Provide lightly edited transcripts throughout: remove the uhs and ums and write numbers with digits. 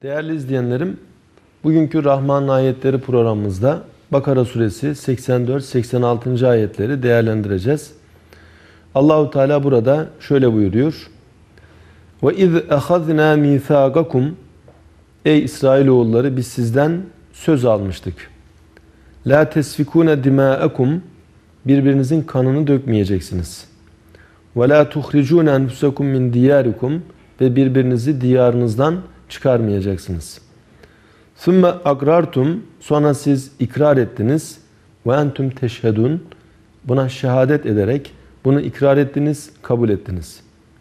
Değerli izleyenlerim, bugünkü Rahman ayetleri programımızda Bakara suresi 84-86. ayetleri değerlendireceğiz. Allahu Teala burada şöyle buyuruyor. Ve iz ahazna mithaqakum, ey İsrailoğulları, biz sizden söz almıştık. La tesfikune dima'akum, birbirinizin kanını dökmeyeceksiniz. Ve la tuhricune enfusakum min diyarikum, ve birbirinizi diyarınızdan çıkarmayacaksınız. Sümme agrartum, sonra siz ikrar ettiniz. Ve entum teşhedun, buna şehadet ederek bunu ikrar ettiniz, kabul ettiniz.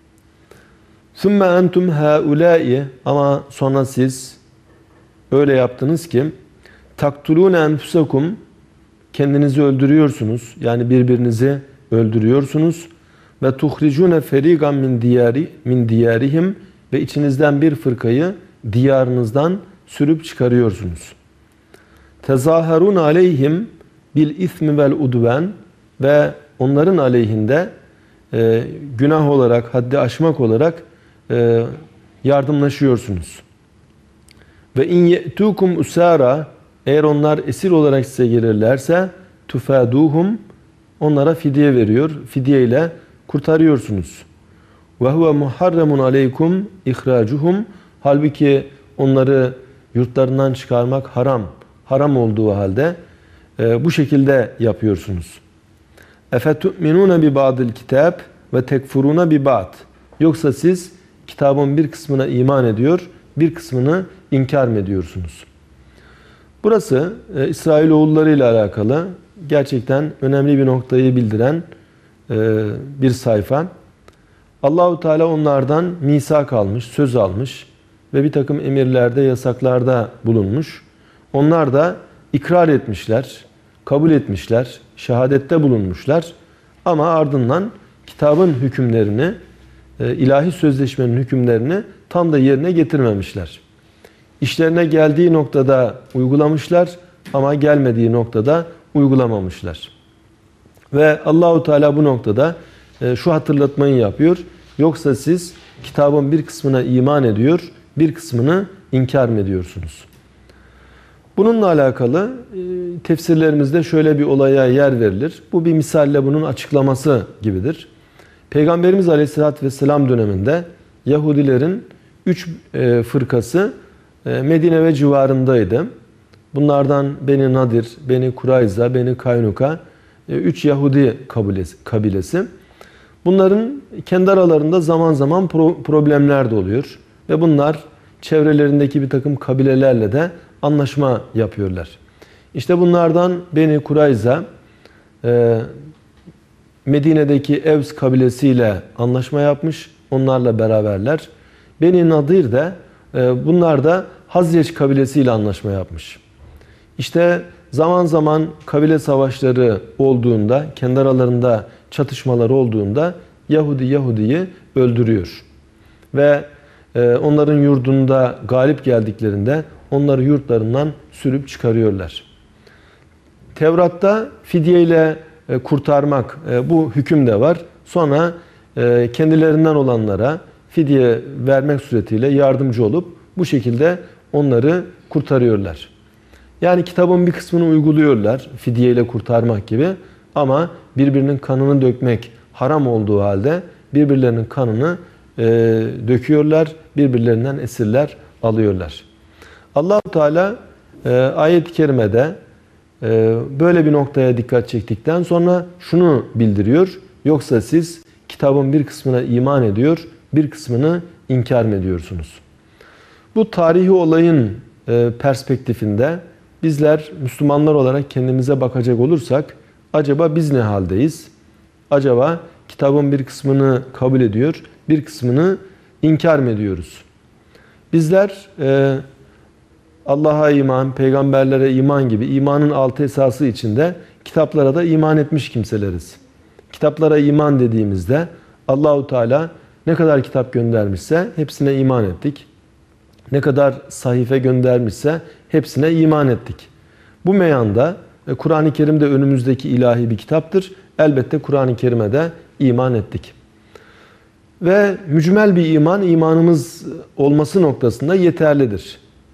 Sümme entum haulâi, ama sonra siz öyle yaptınız ki taktulûne enfusakum, kendinizi öldürüyorsunuz, yani birbirinizi öldürüyorsunuz. Ve tuhricûne ferîgan min diyarihim, ve içinizden bir fırkayı diyarınızdan sürüp çıkarıyorsunuz. Tezaharun aleyhim bil ismi vel udven, ve onların aleyhinde günah olarak, haddi aşmak olarak yardımlaşıyorsunuz. Ve in ye'tukum usara, eğer onlar esir olarak size gelirlerse tufaduhum, onlara fidye veriyor, fidye ile kurtarıyorsunuz. Ve huve muharremun aleykum ihracuhum, halbuki onları yurtlarından çıkarmak haram olduğu halde bu şekilde yapıyorsunuz. Efetu'minune bi ba'dil kitab ve tekfuruna bi ba'd, yoksa siz kitabın bir kısmına iman ediyor, bir kısmını inkar mı ediyorsunuz? Burası İsrailoğulları ile alakalı gerçekten önemli bir noktayı bildiren bir sayfa. Allahu Teala onlardan misak almış, söz almış ve bir takım emirlerde, yasaklarda bulunmuş. Onlar da ikrar etmişler, kabul etmişler, şehadette bulunmuşlar. Ama ardından kitabın hükümlerini, ilahi sözleşmenin hükümlerini tam da yerine getirmemişler. İşlerine geldiği noktada uygulamışlar ama gelmediği noktada uygulamamışlar. Ve Allahu Teala bu noktada şu hatırlatmayı yapıyor. Yoksa siz kitabın bir kısmına iman ediyor, bir kısmını inkar mı ediyorsunuz? Bununla alakalı tefsirlerimizde şöyle bir olaya yer verilir. Bu bir misalle bunun açıklaması gibidir. Peygamberimiz Aleyhisselatü Vesselam döneminde Yahudilerin 3 fırkası Medine ve civarındaydı. Bunlardan Beni Nadir, Beni Kurayza, Beni Kaynuka 3 Yahudi kabilesi. Bunların kendi aralarında zaman zaman problemler de oluyor. Ve bunlar çevrelerindeki bir takım kabilelerle de anlaşma yapıyorlar. İşte bunlardan Beni Kurayza Medine'deki Evs kabilesiyle anlaşma yapmış. Onlarla beraberler. Beni Nadir de bunlar da Hazreç kabilesiyle anlaşma yapmış. İşte zaman zaman kabile savaşları olduğunda, kendi aralarında çatışmalar olduğunda Yahudi Yahudi'yi öldürüyor. Ve onların yurdunda galip geldiklerinde onları yurtlarından sürüp çıkarıyorlar. Tevrat'ta fidye ile kurtarmak, bu hüküm de var. Sonra kendilerinden olanlara fidye vermek suretiyle yardımcı olup bu şekilde onları kurtarıyorlar. Yani kitabın bir kısmını uyguluyorlar, fidye ile kurtarmak gibi, ama birbirinin kanını dökmek haram olduğu halde birbirlerinin kanını döküyorlar, birbirlerinden esirler alıyorlar. Allah-u Teala ayet-i kerimede böyle bir noktaya dikkat çektikten sonra şunu bildiriyor. Yoksa siz kitabın bir kısmına iman ediyor, bir kısmını inkar mı ediyorsunuz? Bu tarihi olayın perspektifinde bizler Müslümanlar olarak kendimize bakacak olursak, acaba biz ne haldeyiz? Acaba kitabın bir kısmını kabul ediyor, bir kısmını inkar mı ediyoruz? Bizler Allah'a iman, peygamberlere iman gibi imanın 6 esası içinde kitaplara da iman etmiş kimseleriz. Kitaplara iman dediğimizde Allahu Teala ne kadar kitap göndermişse hepsine iman ettik. Ne kadar sahife göndermişse hepsine iman ettik. Bu meyanda Kur'an-ı Kerim de önümüzdeki ilahi bir kitaptır. Elbette Kur'an-ı Kerim'e de iman ettik. Ve mücmel bir iman, imanımız olması noktasında yeterlidir.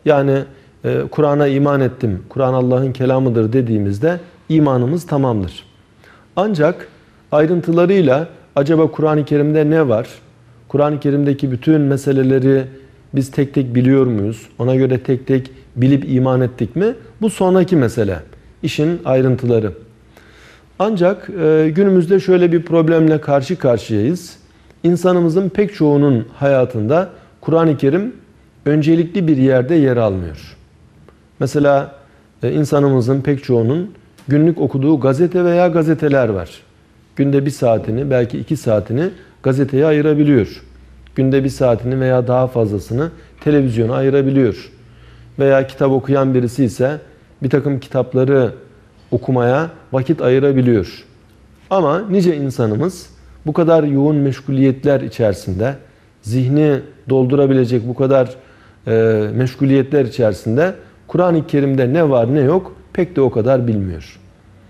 Yani Kur'an'a iman ettim, Kur'an Allah'ın kelamıdır dediğimizde imanımız tamamdır. Ancak ayrıntılarıyla acaba Kur'an-ı Kerim'de ne var? Kur'an-ı Kerim'deki bütün meseleleri biz tek tek biliyor muyuz? Ona göre tek tek bilip iman ettik mi? Bu sonraki mesele. İşin ayrıntıları. Ancak günümüzde şöyle bir problemle karşı karşıyayız. İnsanımızın pek çoğunun hayatında Kur'an-ı Kerim öncelikli bir yerde yer almıyor. Mesela insanımızın pek çoğunun günlük okuduğu gazete veya gazeteler var. Günde 1 saatini, belki 2 saatini gazeteye ayırabiliyor. Günde 1 saatini veya daha fazlasını televizyona ayırabiliyor. Veya kitap okuyan birisi ise bir takım kitapları okumaya vakit ayırabiliyor. Ama nice insanımız bu kadar yoğun meşguliyetler içerisinde, zihni doldurabilecek bu kadar meşguliyetler içerisinde Kur'an-ı Kerim'de ne var ne yok pek de o kadar bilmiyor.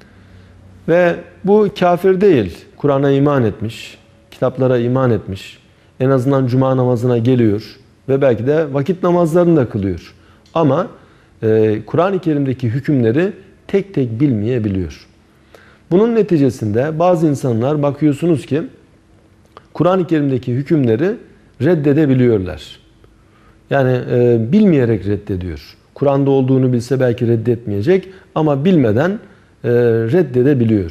Ve bu kafir değil. Kur'an'a iman etmiş, kitaplara iman etmiş. En azından cuma namazına geliyor ve belki de vakit namazlarını da kılıyor. Ama Kur'an-ı Kerim'deki hükümleri tek tek bilmeyebiliyor. Bunun neticesinde bazı insanlar bakıyorsunuz ki Kur'an-ı Kerim'deki hükümleri reddedebiliyorlar. Yani bilmeyerek reddediyor. Kur'an'da olduğunu bilse belki reddetmeyecek ama bilmeden reddedebiliyor.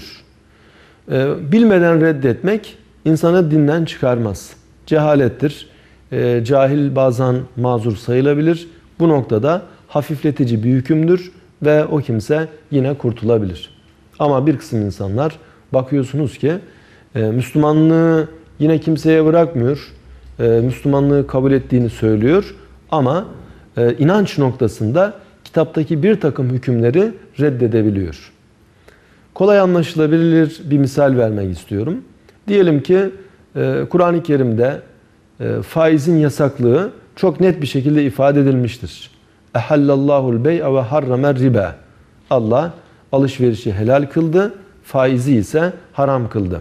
Bilmeden reddetmek insanı dinden çıkarmaz. Cehalettir. Cahil bazen mazur sayılabilir. Bu noktada hafifletici bir hükümdür ve o kimse yine kurtulabilir. Ama bir kısım insanlar bakıyorsunuz ki Müslümanlığı yine kimseye bırakmıyor. Müslümanlığı kabul ettiğini söylüyor ama inanç noktasında kitaptaki bir takım hükümleri reddedebiliyor. Kolay anlaşılabilir bir misal vermek istiyorum. Diyelim ki Kur'an-ı Kerim'de faizin yasaklığı çok net bir şekilde ifade edilmiştir. Ehallallahu'l bey'e ve harramer riba. Allah alışverişi helal kıldı, faizi ise haram kıldı.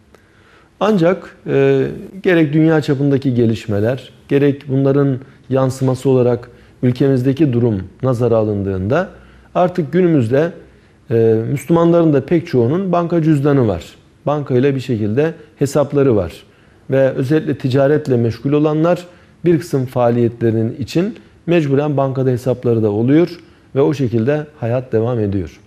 Ancak gerek dünya çapındaki gelişmeler, gerek bunların yansıması olarak ülkemizdeki durum nazara alındığında artık günümüzde Müslümanların da pek çoğunun banka cüzdanı var. Bankayla bir şekilde hesapları var. Ve özellikle ticaretle meşgul olanlar bir kısım faaliyetlerinin için mecburen bankada hesapları da oluyor ve o şekilde hayat devam ediyor.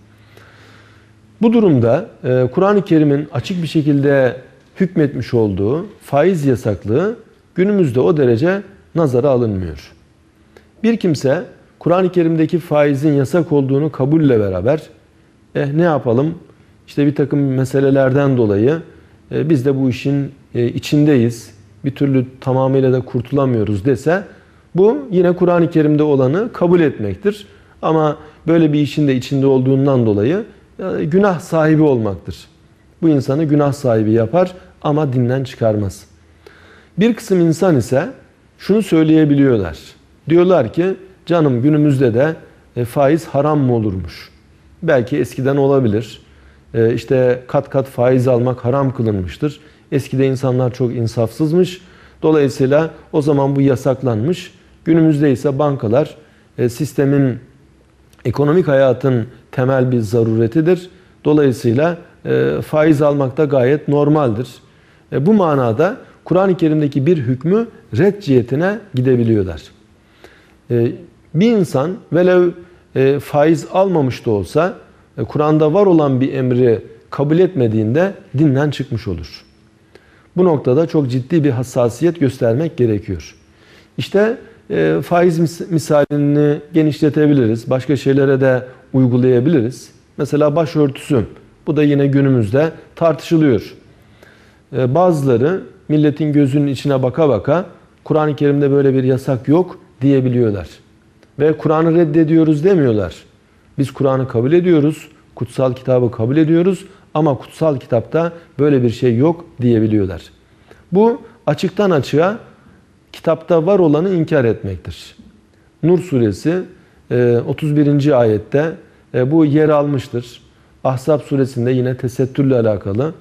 Bu durumda Kur'an-ı Kerim'in açık bir şekilde hükmetmiş olduğu faiz yasaklığı günümüzde o derece nazara alınmıyor. Bir kimse Kur'an-ı Kerim'deki faizin yasak olduğunu kabulle beraber ne yapalım? İşte bir takım meselelerden dolayı biz de bu işin içindeyiz. Bir türlü tamamıyla da kurtulamıyoruz dese bu yine Kur'an-ı Kerim'de olanı kabul etmektir. Ama böyle bir işin de içinde olduğundan dolayı günah sahibi olmaktır. Bu insanı günah sahibi yapar ama dinden çıkarmaz. Bir kısım insan ise şunu söyleyebiliyorlar. Diyorlar ki canım günümüzde de faiz haram mı olurmuş? Belki eskiden olabilir. İşte kat kat faiz almak haram kılınmıştır. Eskide insanlar çok insafsızmış. Dolayısıyla o zaman bu yasaklanmış. Günümüzde ise bankalar sistemin, ekonomik hayatın temel bir zaruretidir. Dolayısıyla faiz almak da gayet normaldir. Bu manada Kur'an-ı Kerim'deki bir hükmü red cihetine gidebiliyorlar. Bir insan velev faiz almamış da olsa Kur'an'da var olan bir emri kabul etmediğinde dinden çıkmış olur. Bu noktada çok ciddi bir hassasiyet göstermek gerekiyor. İşte faiz misalini genişletebiliriz. Başka şeylere de uygulayabiliriz. Mesela başörtüsü. Bu da yine günümüzde tartışılıyor. Bazıları milletin gözünün içine baka baka Kur'an-ı Kerim'de böyle bir yasak yok diyebiliyorlar. Ve Kur'an'ı reddediyoruz demiyorlar. Biz Kur'an'ı kabul ediyoruz, kutsal kitabı kabul ediyoruz ama kutsal kitapta böyle bir şey yok diyebiliyorlar. Bu açıktan açığa kitapta var olanı inkar etmektir. Nur suresi 31. ayette bu yer almıştır. Ahzab suresinde yine tesettürle alakalı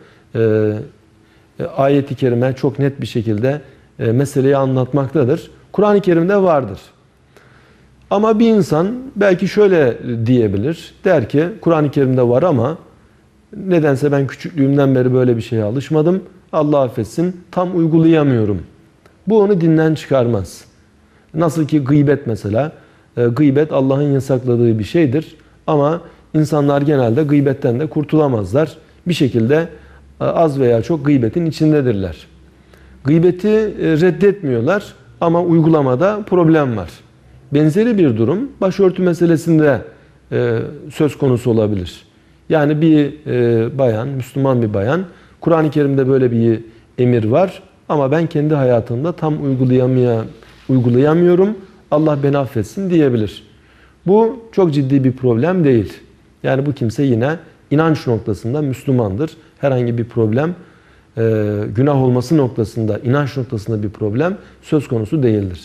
ayet-i kerime çok net bir şekilde meseleyi anlatmaktadır. Kur'an-ı Kerim'de vardır. Ama bir insan belki şöyle diyebilir. Der ki Kur'an-ı Kerim'de var ama nedense ben küçüklüğümden beri böyle bir şeye alışmadım. Allah affetsin, tam uygulayamıyorum. Bu onu dinden çıkarmaz. Nasıl ki gıybet mesela. Gıybet Allah'ın yasakladığı bir şeydir. Ama insanlar genelde gıybetten de kurtulamazlar. Bir şekilde az veya çok gıybetin içindedirler. Gıybeti reddetmiyorlar ama uygulamada problem var. Benzeri bir durum başörtü meselesinde söz konusu olabilir. Yani bir bayan, Müslüman bir bayan, Kur'an-ı Kerim'de böyle bir emir var ama ben kendi hayatımda tam uygulayamıyorum. Allah beni affetsin diyebilir. Bu çok ciddi bir problem değil. Yani bu kimse yine inanç noktasında Müslümandır. Herhangi bir problem, günah olması noktasında, inanç noktasında bir problem söz konusu değildir.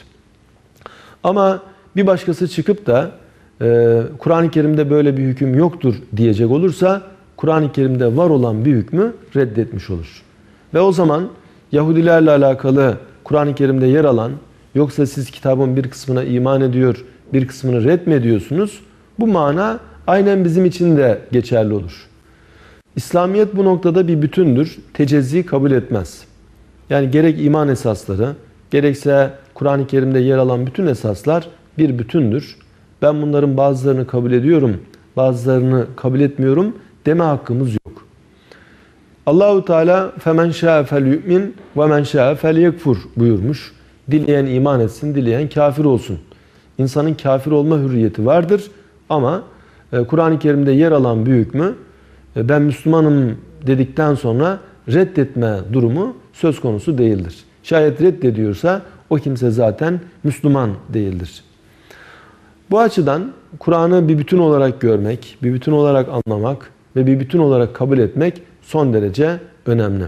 Ama bir başkası çıkıp da Kur'an-ı Kerim'de böyle bir hüküm yoktur diyecek olursa Kur'an-ı Kerim'de var olan bir hükmü reddetmiş olur. Ve o zaman Yahudilerle alakalı Kur'an-ı Kerim'de yer alan, yoksa siz kitabın bir kısmına iman ediyor, bir kısmını red mi ediyorsunuz? Bu mana aynen bizim için de geçerli olur. İslamiyet bu noktada bir bütündür. Tecezzi kabul etmez. Yani gerek iman esasları, gerekse Kur'an-ı Kerim'de yer alan bütün esaslar bir bütündür. Ben bunların bazılarını kabul ediyorum, bazılarını kabul etmiyorum deme hakkımız yok. Allahu Teala "Femen şâ'e felyu'min ve men şâ'e felyekfur" buyurmuş. Dileyen iman etsin, dileyen kafir olsun. İnsanın kafir olma hürriyeti vardır ama Kur'an-ı Kerim'de yer alan bir hükmü ben Müslümanım dedikten sonra reddetme durumu söz konusu değildir. Şayet reddediyorsa o kimse zaten Müslüman değildir. Bu açıdan Kur'an'ı bir bütün olarak görmek, bir bütün olarak anlamak ve bir bütün olarak kabul etmek son derece önemli.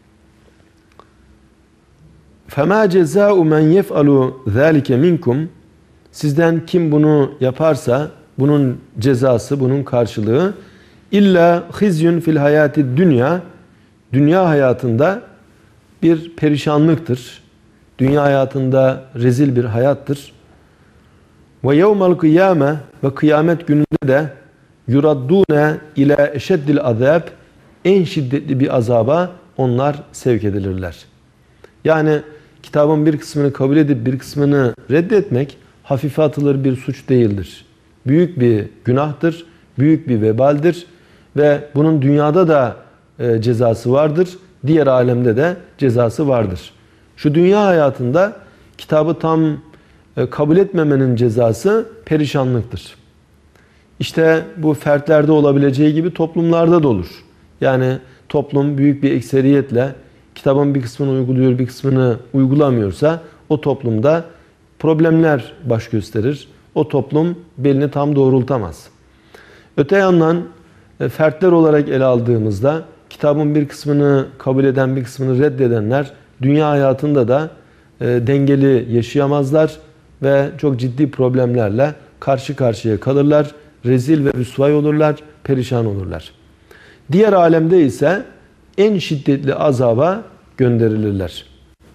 فَمَا جَزَاءُ مَنْ يَفْعَلُ ذَٰلِكَ مِنْكُمْ Sizden kim bunu yaparsa bunun cezası, bunun karşılığı illa khizyun fil hayati dünya hayatında bir perişanlıktır. Dünya hayatında rezil bir hayattır. Ve yevmel kıyame ve kıyamet gününde de yuraddune ila eşeddil azab en şiddetli bir azaba onlar sevk edilirler. Yani kitabın bir kısmını kabul edip bir kısmını reddetmek hafife atılır bir suç değildir. Büyük bir günahtır, büyük bir vebaldir ve bunun dünyada da cezası vardır, diğer alemde de cezası vardır. Şu dünya hayatında kitabı tam kabul etmemenin cezası perişanlıktır. İşte bu fertlerde olabileceği gibi toplumlarda da olur. Yani toplum büyük bir ekseriyetle kitabın bir kısmını uyguluyor, bir kısmını uygulamıyorsa o toplumda problemler baş gösterir. O toplum belini tam doğrultamaz. Öte yandan fertler olarak ele aldığımızda kitabın bir kısmını kabul eden, bir kısmını reddedenler dünya hayatında da dengeli yaşayamazlar ve çok ciddi problemlerle karşı karşıya kalırlar. Rezil ve rüsvay olurlar, perişan olurlar. Diğer alemde ise en şiddetli azaba gönderilirler.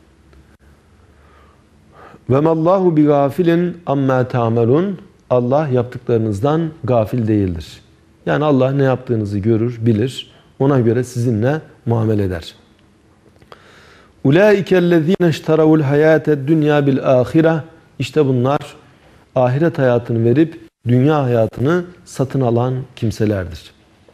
Ve mallahu bi gafilin amma ta'melun. Allah yaptıklarınızdan gafil değildir. Yani Allah ne yaptığınızı görür, bilir. Ona göre sizinle muamele eder. Ulaikellezine işteravul hayated dunya bil ahire. İşte bunlar ahiret hayatını verip dünya hayatını satın alan kimselerdir.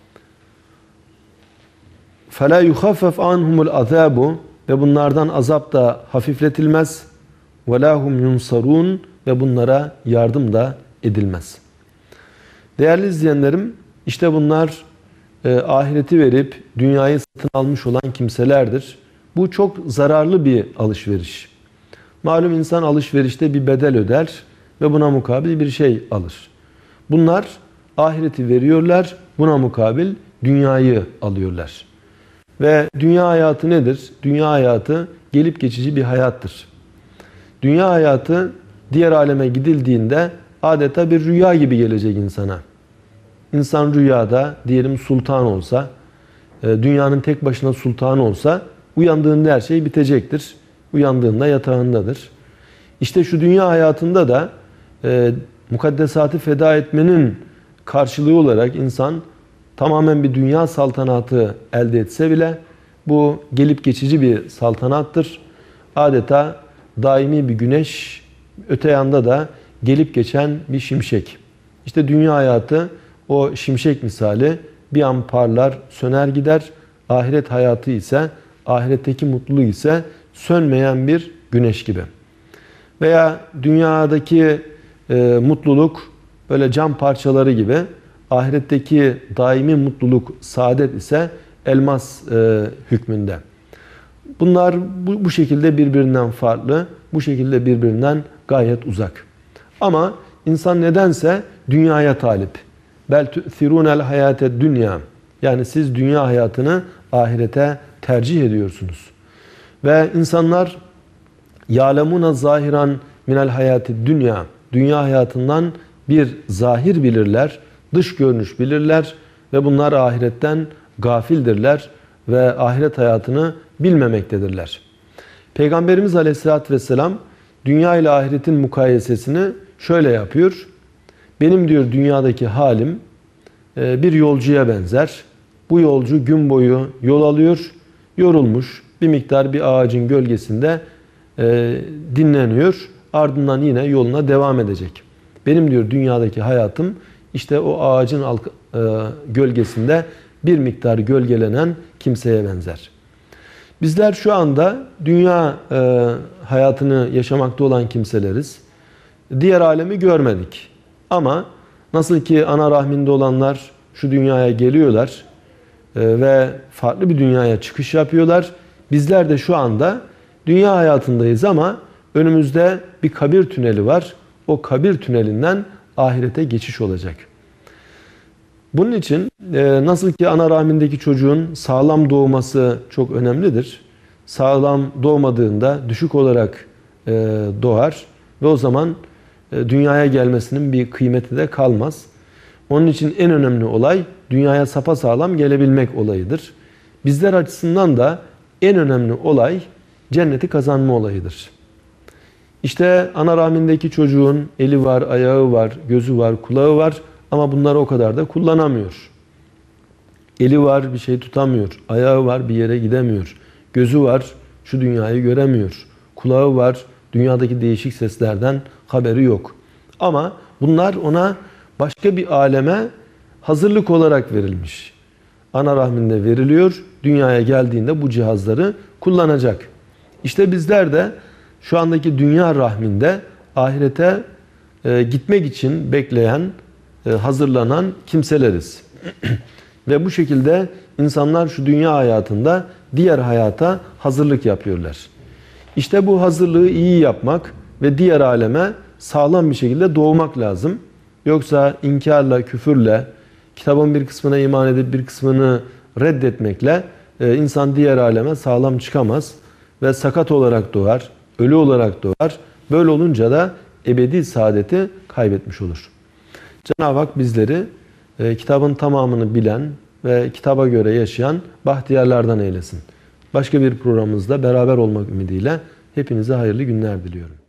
فَلَا يُخَفَّفْ عَنْهُمُ الْعَذَابُ Ve bunlardan azap da hafifletilmez. وَلَا هُمْ يُنْصَرُونَ Ve bunlara yardım da edilmez. Değerli izleyenlerim, işte bunlar ahireti verip dünyayı satın almış olan kimselerdir. Bu çok zararlı bir alışveriş. Malum insan alışverişte bir bedel öder ve buna mukabil bir şey alır. Bunlar ahireti veriyorlar, buna mukabil dünyayı alıyorlar. Ve dünya hayatı nedir? Dünya hayatı gelip geçici bir hayattır. Dünya hayatı diğer aleme gidildiğinde adeta bir rüya gibi gelecek insana. İnsan rüyada diyelim sultan olsa, dünyanın tek başına sultanı olsa uyandığında her şey bitecektir. Uyandığında yatağındadır. İşte şu dünya hayatında da mukaddesatı feda etmenin karşılığı olarak insan tamamen bir dünya saltanatı elde etse bile bu gelip geçici bir saltanattır. Adeta daimi bir güneş, öte yanda da gelip geçen bir şimşek. İşte dünya hayatı o şimşek misali, bir an parlar, söner gider. Ahiret hayatı ise, ahiretteki mutluluğu ise sönmeyen bir güneş gibi. Veya dünyadaki mutluluk böyle cam parçaları gibi, ahiretteki daimi mutluluk, saadet ise elmas hükmünde. Bunlar bu şekilde birbirinden farklı, bu şekilde birbirinden gayet uzak. Ama insan nedense dünyaya talip. Bel tu'thirûnel hayâted dünya. Yani siz dünya hayatını ahirete tercih ediyorsunuz. Ve insanlar yâlemûne zâhiran minel hayâtid dünya. Dünya hayatından bir zahir bilirler, dış görünüş bilirler ve bunlar ahiretten gafildirler ve ahiret hayatını bilmemektedirler. Peygamberimiz Aleyhisselatü Vesselam dünya ile ahiretin mukayesesini şöyle yapıyor. Benim diyor dünyadaki halim bir yolcuya benzer. Bu yolcu gün boyu yol alıyor, yorulmuş, bir miktar bir ağacın gölgesinde dinleniyor. Ardından yine yoluna devam edecek. Benim diyor dünyadaki hayatım işte o ağacın gölgesinde bir miktar gölgelenen kimseye benzer. Bizler şu anda dünya hayatını yaşamakta olan kimseleriz. Diğer alemi görmedik. Ama nasıl ki ana rahminde olanlar şu dünyaya geliyorlar ve farklı bir dünyaya çıkış yapıyorlar. Bizler de şu anda dünya hayatındayız ama önümüzde bir kabir tüneli var. O kabir tünelinden ahirete geçiş olacak. Bunun için nasıl ki ana rahmindeki çocuğun sağlam doğması çok önemlidir. Sağlam doğmadığında düşük olarak doğar ve o zaman dünyaya gelmesinin bir kıymeti de kalmaz. Onun için en önemli olay dünyaya sapasağlam gelebilmek olayıdır. Bizler açısından da en önemli olay cenneti kazanma olayıdır. İşte ana rahmindeki çocuğun eli var, ayağı var, gözü var, kulağı var ama bunları o kadar da kullanamıyor. Eli var, bir şey tutamıyor. Ayağı var, bir yere gidemiyor. Gözü var, şu dünyayı göremiyor. Kulağı var, dünyadaki değişik seslerden haberi yok. Ama bunlar ona başka bir aleme hazırlık olarak verilmiş. Ana rahminde veriliyor, dünyaya geldiğinde bu cihazları kullanacak. İşte bizler de şu andaki dünya rahminde ahirete gitmek için bekleyen, hazırlanan kimseleriz. Ve bu şekilde insanlar şu dünya hayatında diğer hayata hazırlık yapıyorlar. İşte bu hazırlığı iyi yapmak ve diğer aleme sağlam bir şekilde doğmak lazım. Yoksa inkarla, küfürle, kitabın bir kısmına iman edip bir kısmını reddetmekle insan diğer aleme sağlam çıkamaz. Ve sakat olarak doğar, ölü olarak doğar. Böyle olunca da ebedi saadeti kaybetmiş olur. Cenab-ı Hak bizleri kitabın tamamını bilen ve kitaba göre yaşayan bahtiyarlardan eylesin. Başka bir programımızda beraber olmak ümidiyle hepinize hayırlı günler diliyorum.